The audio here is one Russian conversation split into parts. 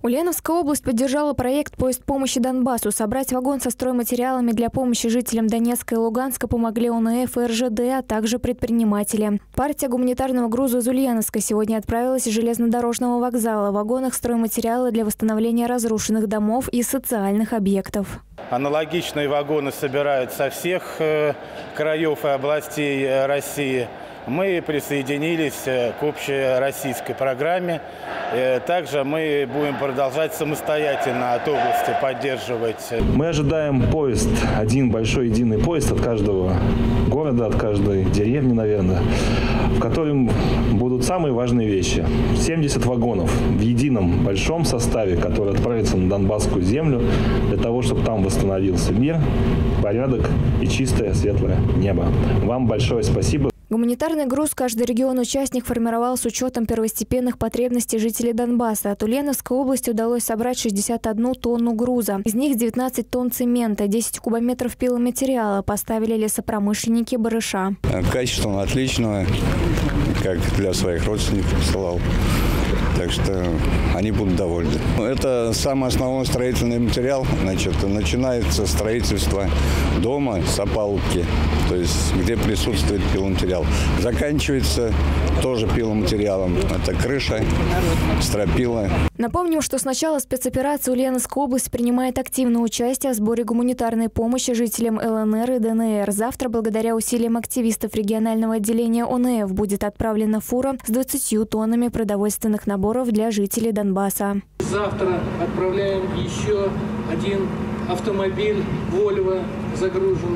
Ульяновская область поддержала проект «Поезд помощи Донбассу». Собрать вагон со стройматериалами для помощи жителям Донецка и Луганска помогли ОНФ и РЖД, а также предприниматели. Партия гуманитарного груза из Ульяновска сегодня отправилась из железнодорожного вокзала. В вагонах стройматериалы для восстановления разрушенных домов и социальных объектов. Аналогичные вагоны собирают со всех краев и областей России. Мы присоединились к общероссийской программе. Также мы будем продолжать самостоятельно от области поддерживать. Мы ожидаем поезд, один большой единый поезд от каждого города, от каждой деревни, наверное, в котором будут самые важные вещи. 70 вагонов в едином большом составе, который отправится на Донбасскую землю для того, чтобы там восстановился мир, порядок и чистое светлое небо. Вам большое спасибо. Гуманитарный груз каждый регион-участник формировал с учетом первостепенных потребностей жителей Донбасса. От Ульяновской области удалось собрать 61 тонну груза. Из них 19 тонн цемента, 10 кубометров пиломатериала поставили лесопромышленники барыша. Качество отличное, как для своих родственников посылал. Так что они будут довольны. Это самый основной строительный материал. Начинается строительство дома с опалубки, то есть где присутствует пиломатериал. Заканчивается тоже пиломатериалом. Это крыша, стропила. Напомним, что с начала спецоперации Ульяновская область принимает активное участие в сборе гуманитарной помощи жителям ЛНР и ДНР. Завтра, благодаря усилиям активистов регионального отделения ОНФ, будет отправлена фура с 20 тоннами продовольственных наборов для жителей Донбасса. Завтра отправляем еще один автомобиль «Вольво», загружен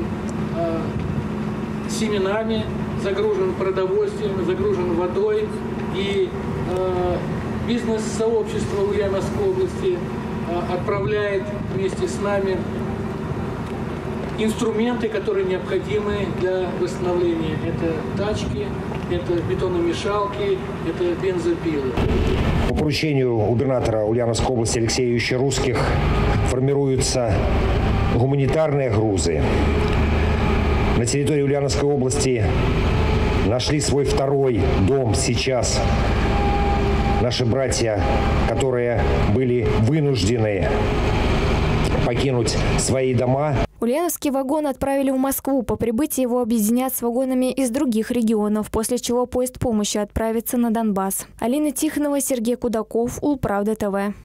семенами, загружен продовольствием, загружен водой. И бизнес-сообщество Ульяновской области отправляет вместе с нами инструменты, которые необходимы для восстановления. Это тачки, это бетономешалки, это бензопилы. По поручению губернатора Ульяновской области Алексея Юрьевича Русских формируются гуманитарные грузы. На территории Ульяновской области нашли свой второй дом сейчас. Наши братья, которые были вынуждены покинуть свои дома. Ульяновский вагон отправили в Москву. По прибытии его объединят с вагонами из других регионов, после чего поезд помощи отправится на Донбасс. Алина Тихонова, Сергей Кудаков, Улправда ТВ.